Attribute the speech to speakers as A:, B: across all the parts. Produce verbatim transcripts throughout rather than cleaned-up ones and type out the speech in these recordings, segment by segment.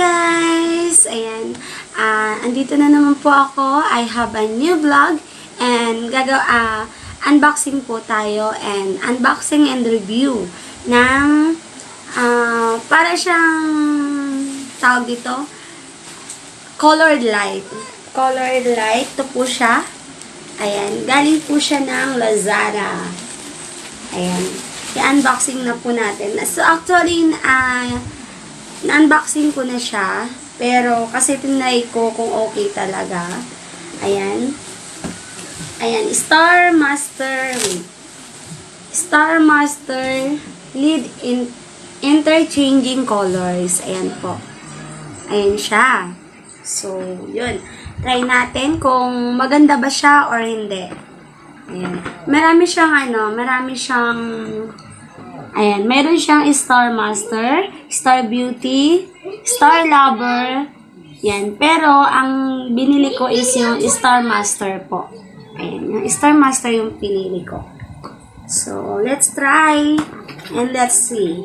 A: guys! Ayan, uh, andito na naman po ako. I have a new vlog and gagawa, uh, unboxing po tayo and unboxing and review ng uh, para siyang tawag dito colored light. Colored light. Ito po siya. Ayan, galing po siya ng Lazada. Ayan, i-unboxing na po natin. So actually, uh, na-unboxing ko na siya. Pero, kasi tinry ko kung okay talaga. Ayan. Ayan. Star Master. Star Master Lead in Interchanging Colors. Ayan po. Ayan siya. So, yun. Try natin kung maganda ba siya or hindi. Ayan. Marami siyang ano, marami siyang ayan, meron siyang Star Master, Star Beauty, Star Lover. Yan. Pero, ang binili ko is yung Star Master po. Ayan. Yung Star Master yung pinili ko. So, let's try. And let's see.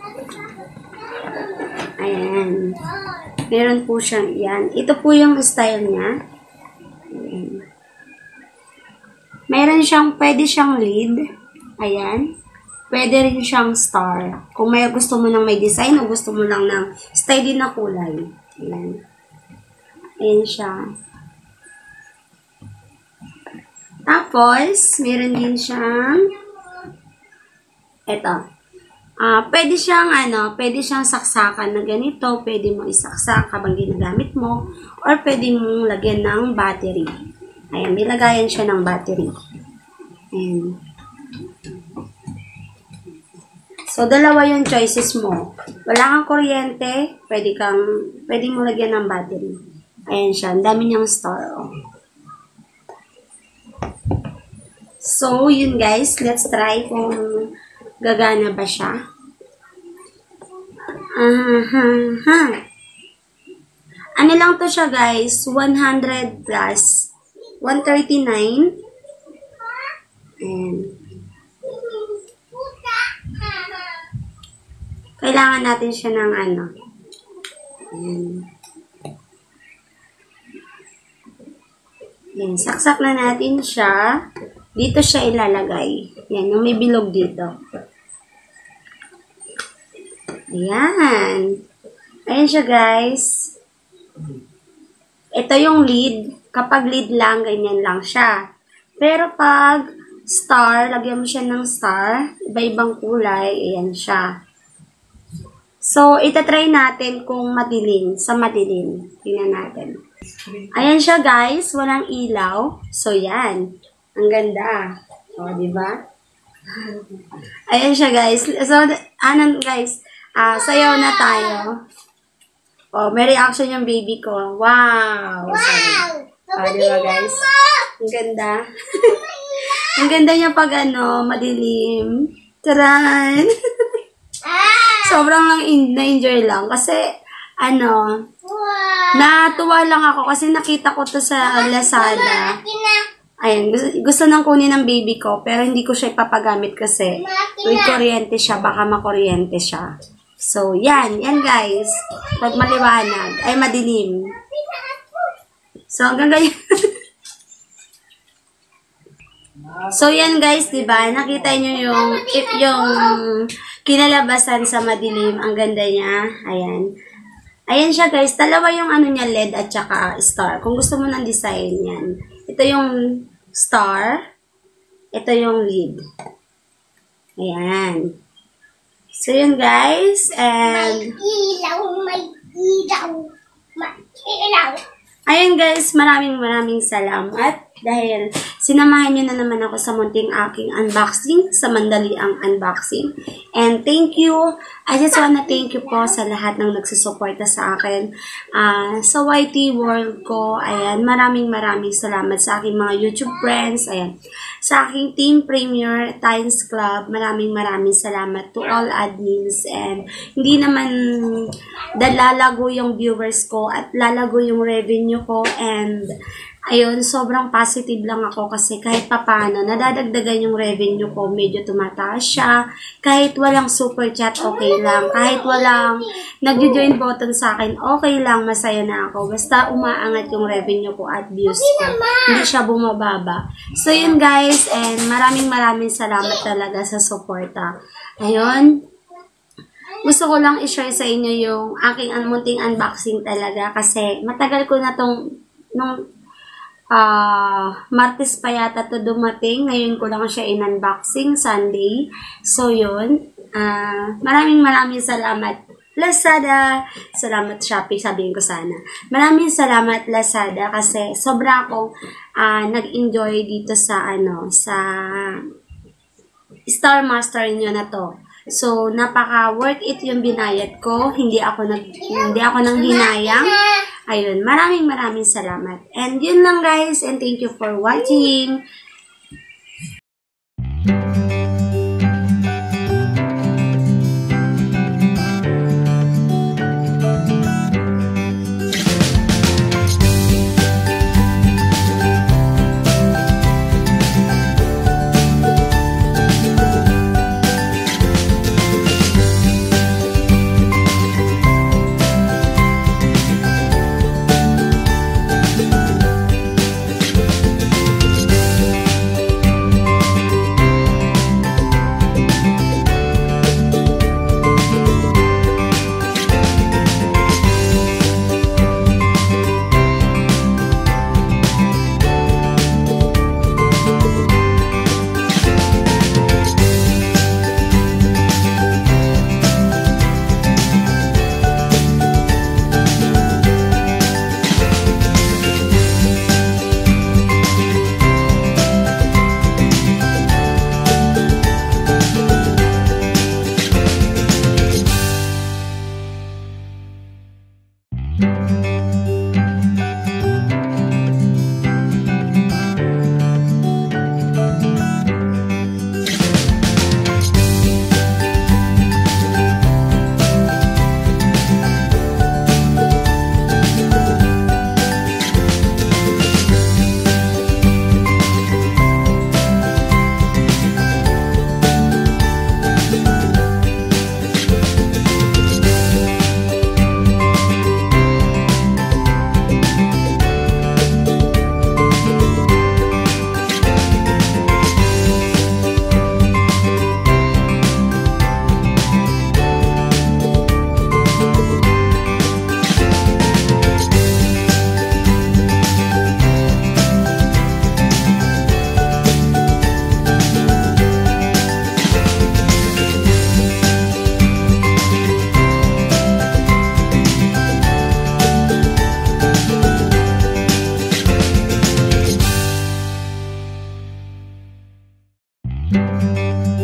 A: Ayan. Meron po siyang yan. Ito po yung style niya. Ayan. Meron siyang, pwede siyang lead. Ayan. Pwede rin siyang star. Kung may gusto mo ng may design o gusto mo lang ng steady na kulay. Ayan. Ayan siya. Tapos, meron din siyang eto. Uh, pwede siyang, ano, pwede siyang saksakan na ganito. Pwede mo isaksak habang ginagamit mo. Or pwede mong lagyan ng battery. Ayan, nilagayan siya ng battery. Ayan. So, dalawa yung choices mo. Wala kang kuryente, pwede kang, pwede mo lagyan ng battery. Ayan siya. Ang dami niyang star. Oh. So, yun guys. Let's try kung gagana ba siya. Uh-huh. Ano lang to siya guys? one hundred plus. one thirty-nine. Ayan. Kailangan natin siya ng ano. Ayan. Ayan. Saksak na natin siya. Dito siya ilalagay. Ayan. Yung may bilog dito. Ayan. Ayan siya guys. Ito yung lead. Kapag lead lang, ganyan lang siya. Pero pag star, lagyan mo siya ng star. Iba-ibang kulay. Ayan siya. So, itatry natin kung madilim, sa madilim. Tingnan natin. Ayan siya guys, walang ilaw. So, yan. Ang ganda. O, diba? Ayan siya guys. So, ano guys, uh, sayaw na tayo. O, may reaction yung baby ko. Wow! Wow! O, diba guys? Ang ganda. Ang ganda niya pag ano, madilim. Taran! Sobrang lang na-enjoy lang. Kasi, ano, wow, natuwa lang ako kasi nakita ko to sa Lazada. Ayan, gusto, gusto nang kunin ng baby ko, pero hindi ko siya ipapagamit kasi with kuryente siya, baka makuryente siya. So, yan. Yan, guys. Pag maliwanag, ay madilim. So, hanggang ganyan. So, yan guys, diba? Nakita nyo yung, if yung kinalabasan sa madilim. Ang ganda niya. Ayan. Ayan siya guys. Dalawa yung ano niya, L E D at saka star. Kung gusto mo ng design, yan. Ito yung star. Ito yung lead. Ayan. So, yun guys. And,
B: may ilaw, may ilaw, may ilaw.
A: Ayan guys, maraming maraming salamat dahil sinamahan nyo na naman ako sa munting aking unboxing, sa mandaliang unboxing. And thank you. I just wanna thank you po sa lahat ng nagsusuporta sa akin. Uh, sa Y T World ko, ayan, maraming maraming salamat sa aking mga YouTube friends, ayan. Sa aking Team Premier Times Club, maraming maraming salamat to all admins. And hindi naman lalago yung viewers ko at lalago yung revenue ko. And ayun, sobrang positive lang ako kasi kahit papano, nadadagdagan yung revenue ko, medyo tumataas siya. Kahit walang super chat, okay lang. Kahit walang nag-join button sa akin, okay lang, masaya na ako. Basta umaangat yung revenue ko at views ko. Hindi siya bumababa. So yun guys, and maraming maraming salamat talaga sa suporta. Ayun. Gusto ko lang i-share sa inyo yung aking munting unboxing talaga kasi matagal ko na tong nung uh, Martes pa yata to dumating. Ngayon ko lang siya in-unboxing, Sunday. So yun, uh, maraming maraming salamat Lazada. Salamat Shopee, sabihin ko sana. Maraming salamat Lazada kasi sobra akong uh, nag-enjoy dito sa ano, sa Star Master nyo na to. So, napaka worth it yung binayad ko. Hindi ako nag hindi ako nang hinayang. Ayun, maraming maraming salamat. And yun lang guys, and thank you for watching.
C: Thank you.